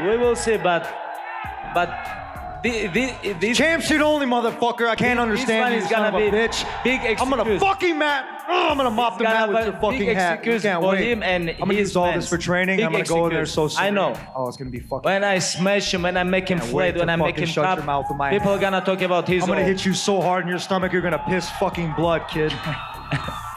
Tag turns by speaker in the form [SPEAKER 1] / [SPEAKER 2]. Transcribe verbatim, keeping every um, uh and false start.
[SPEAKER 1] we will see, but but the, the, this
[SPEAKER 2] Champ shit only, motherfucker. I can't understand
[SPEAKER 1] one
[SPEAKER 2] you,
[SPEAKER 1] is
[SPEAKER 2] son
[SPEAKER 1] gonna
[SPEAKER 2] of a
[SPEAKER 1] be
[SPEAKER 2] bitch.
[SPEAKER 1] big
[SPEAKER 2] I'm gonna
[SPEAKER 1] excuse.
[SPEAKER 2] fucking mat. Oh, I'm gonna mop
[SPEAKER 1] It's
[SPEAKER 2] the mat
[SPEAKER 1] gonna
[SPEAKER 2] with
[SPEAKER 1] be
[SPEAKER 2] your fucking
[SPEAKER 1] big
[SPEAKER 2] hat. You
[SPEAKER 1] excuse
[SPEAKER 2] can't
[SPEAKER 1] for
[SPEAKER 2] wait.
[SPEAKER 1] him and
[SPEAKER 2] I'm gonna
[SPEAKER 1] his
[SPEAKER 2] use all
[SPEAKER 1] fans.
[SPEAKER 2] this for training.
[SPEAKER 1] Big
[SPEAKER 2] I'm gonna go in there
[SPEAKER 1] excuse.
[SPEAKER 2] so
[SPEAKER 1] I know.
[SPEAKER 2] Oh, it's gonna be fucking.
[SPEAKER 1] When I smash him, when I make him
[SPEAKER 2] Can't
[SPEAKER 1] flat,
[SPEAKER 2] wait
[SPEAKER 1] when
[SPEAKER 2] to
[SPEAKER 1] I make
[SPEAKER 2] fucking
[SPEAKER 1] him
[SPEAKER 2] shut
[SPEAKER 1] top,
[SPEAKER 2] your mouth with my
[SPEAKER 1] people
[SPEAKER 2] hand.
[SPEAKER 1] are gonna talk about his
[SPEAKER 2] I'm gonna
[SPEAKER 1] own.
[SPEAKER 2] hit you so hard in your stomach, you're gonna piss fucking blood, kid.